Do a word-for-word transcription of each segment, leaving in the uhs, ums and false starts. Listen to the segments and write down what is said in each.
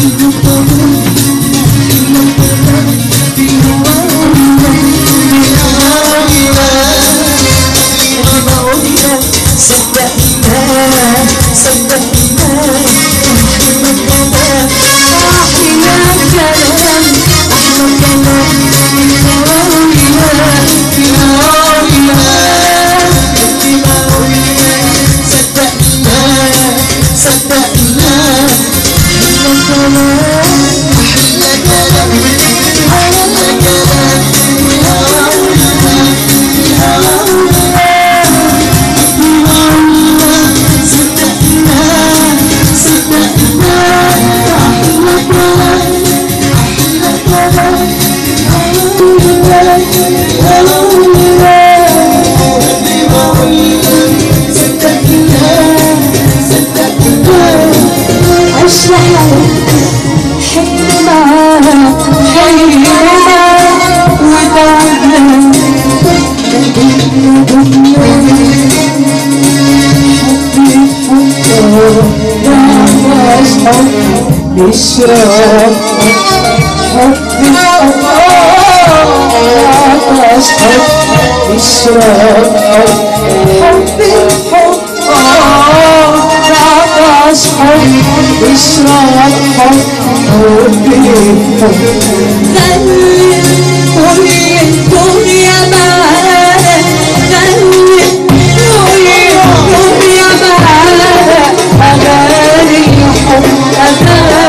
اشرب حبي عطش حب اشرب حبي حب عطش حب اشرب حب حبي حب خلي كل الدنيا معاك خلي كل الدنيا معاك أغاني حب أغاني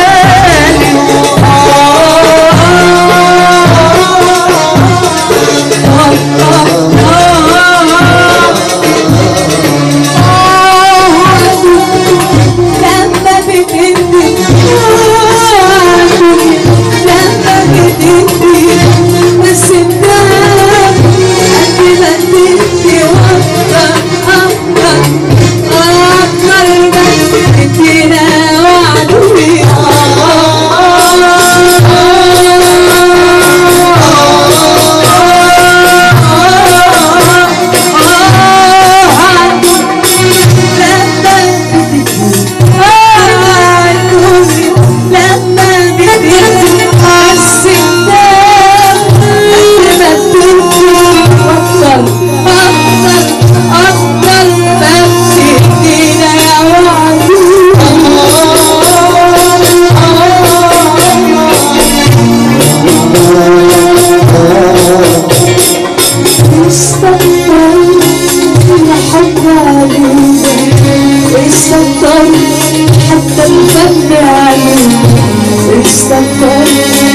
حتى الفن عليه استكتر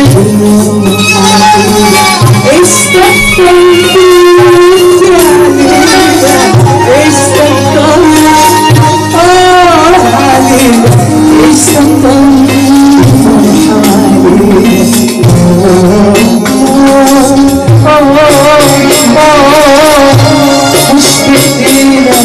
استكتر استكتر اه عليه استكتر مش بإيدك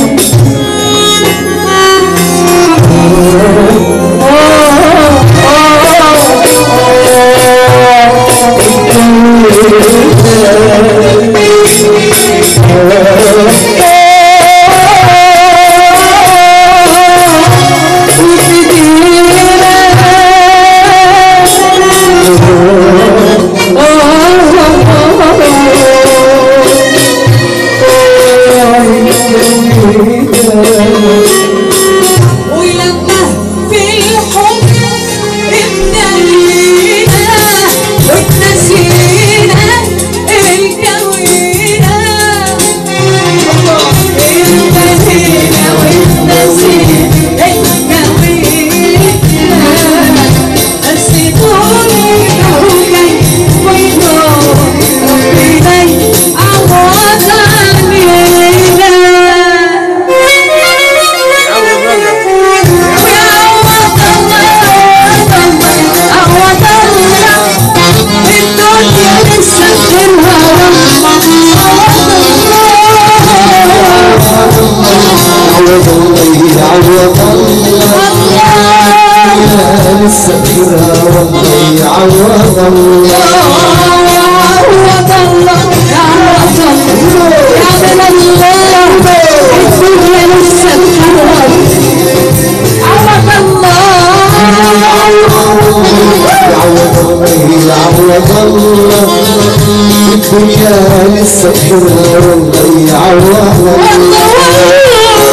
عوض الله عوض الله عوض الله يا من الله الدنيا لسه بتعوض عوض الله يعوض الله يعوض الله الدنيا لسه حلوة والله يعوض الله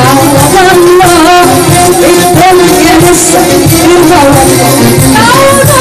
يا